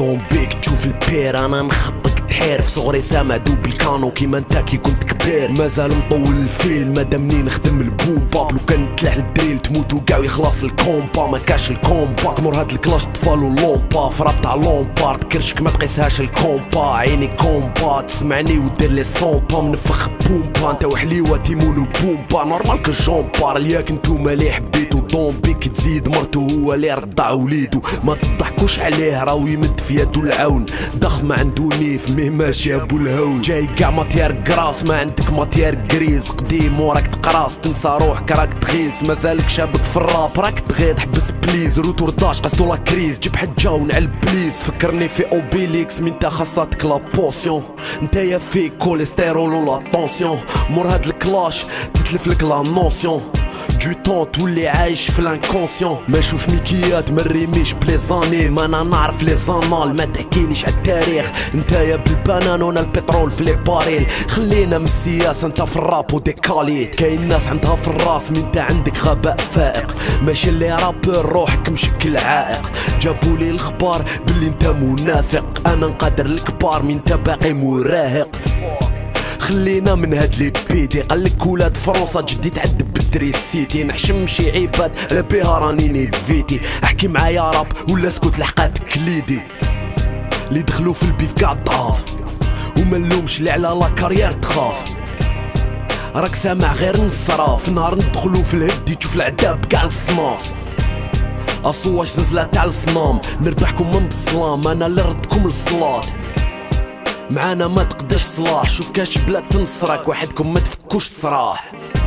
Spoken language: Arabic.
طومبيك تشوف البير، انا نخبطك تحير في صغري سامع دوب الكانو كيما انت كي كنت كبير. مازال مطول الفيلم مادام منين نخدم البومبا، لو كان تلاح الدريل تموت وكاع يخلص الكومبا، ما كاش الكومبا كمر هاد الكلاش طفالو لومبا فراب تاع لومبارد كرشك ما تقيسهاش الكومبا، عيني كومبا تسمعني ودير لي صومبا منفخ بومبا انت وحليوه تيمونو بومبا نورمال كالجومبار لياك نتوما لي حبيتو طومبيك تزيد مرتو هو اللي رضع وليدو، ما تضحكوش عليه راهو يمد في يدو العون ضخم عندو نيف ميه ماشي ابو الهون، جاي كاع ماتيار كراس ما عندك ماتيار كريز، قديم وراك تقراص تنسى روحك راك تغيس، مازالك شابك في الراب راك تغيض حبس بليز، روتور داش قصدو لا كريز جيب حجه ونعل بليز، فكرني في اوبيليكس من تا خاصاتك لا بوسيون، نتايا فيك كوليسترول ولا طونسيون، مور هاد الكلاش تتلف لك لا نوسيون دو طون تولي عايش في الانكونسيون، ما نشوف ميكيات ما نريميش بليزاني، ما انا نعرف لي زانال ما تحكيليش عالتاريخ، نتايا بالبنان وانا البترول في لي باريل، خلينا من السياسة انت في الراب وديكاليت، كاين ناس عندها في الراس من انت عندك غباء فائق، ماشي اللي رابر روحك مشكل عائق، جابولي الخبار باللي انت منافق، انا نقدر الكبار من انت باقي مراهق، خلينا من هاد لي بيدي قالك ولاد فرنسا جدي تعذب بالدري السيتي، نحشم شي عباد على بيها راني نيفيتي، احكي معايا راب ولا اسكت لحقات كليدي، اللي دخلوا في البيف كاع ضعاف وما نلومش اللي على لا كارير تخاف، راك سامع غير نصراف نهار ندخلوا في الهدي تشوف العذاب كاع الصناف، اصواش نزله تاع الصنام نربحكم من بالسلام انا اللي ردكم للصلاة، معانا ما تقداش صلاح شوف كاش بلاد تنصرك وحدكم ما تفكوش صراح.